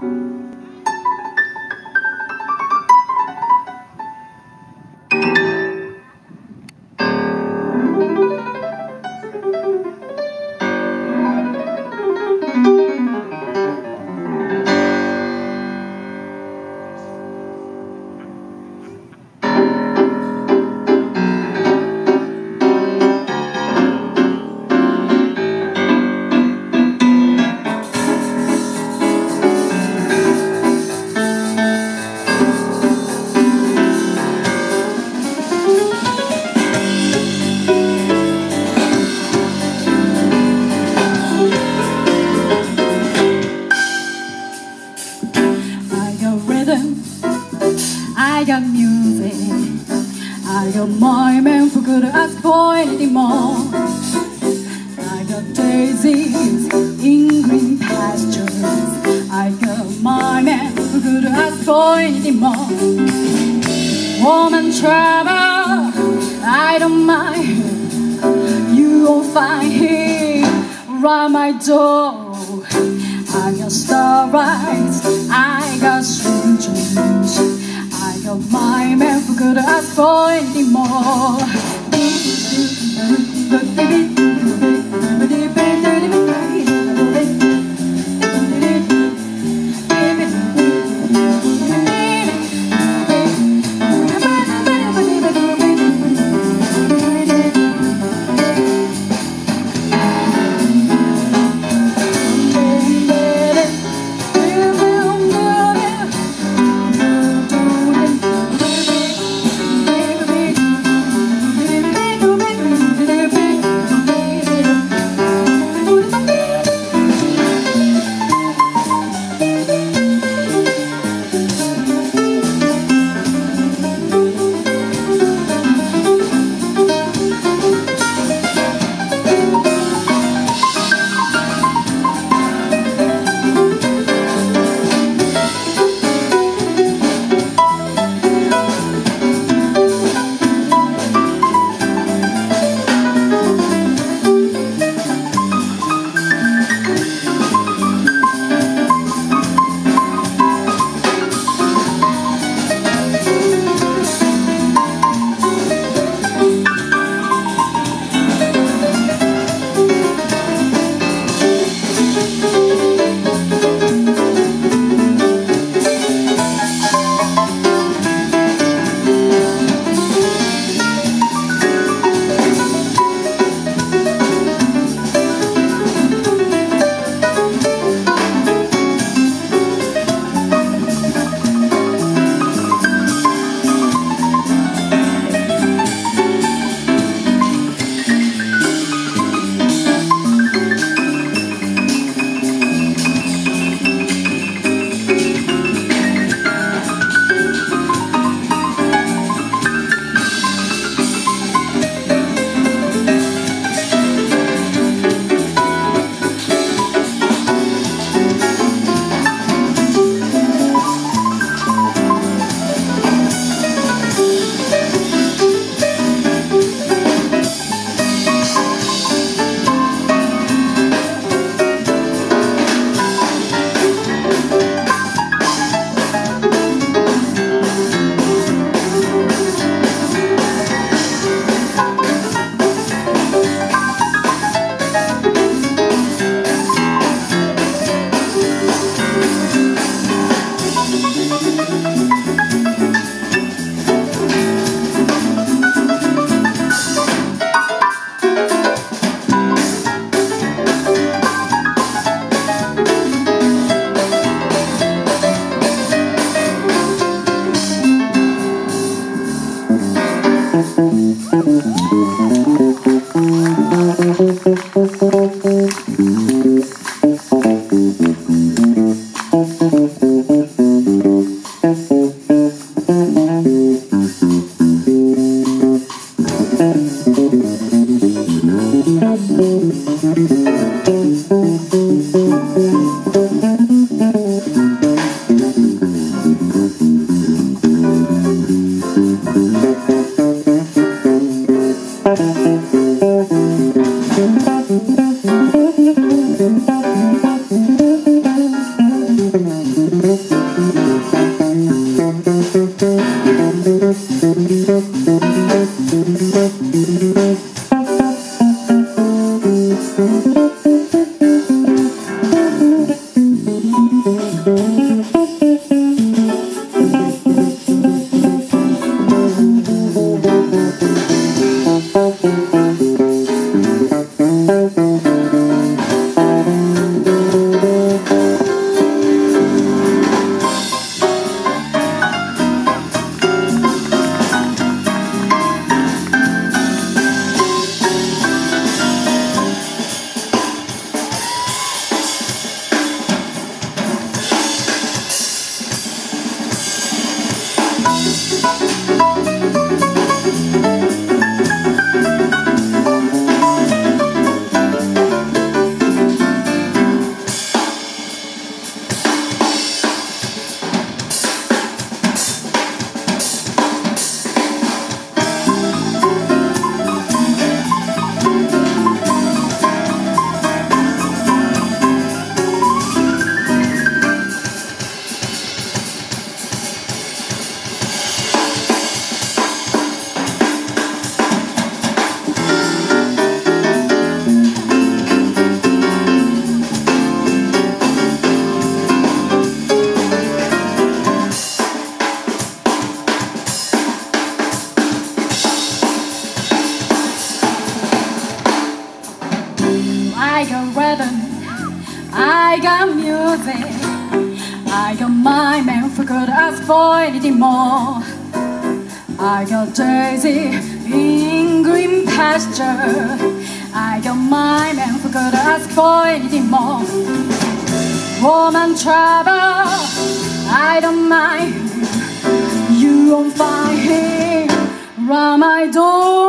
I got music, I got my man who could ask for anything more. I got daisies in green pastures, I got my man who could ask for anything more. Woman trouble, I don't mind, you won't find him around my door. I got starlights, I got sweet dreams, I got my man who could ask for anything more. I got rhythm, I got music, I got my man, forgot to ask for anything more. I got Daisy in green pasture, I got my man, forgot to ask for anything more. Woman trouble, I don't mind, you won't find him round my door.